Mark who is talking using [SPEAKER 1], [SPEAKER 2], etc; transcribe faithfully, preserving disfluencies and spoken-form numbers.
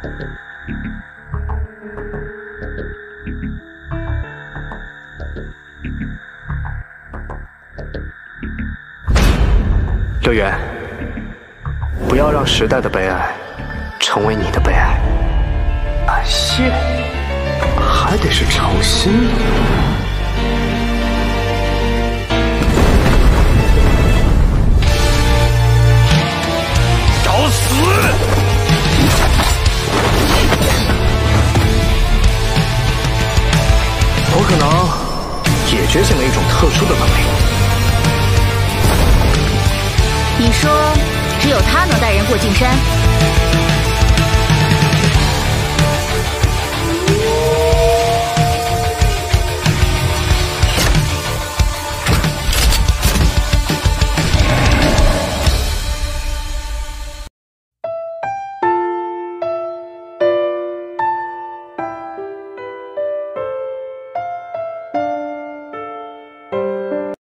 [SPEAKER 1] 六元，不要让时代的悲哀成为你的悲哀。感谢，还得是诚心的。
[SPEAKER 2] 找死！
[SPEAKER 1] 我可能也觉醒了一种特殊的能力。
[SPEAKER 3] 你说，只有他能带人过境山？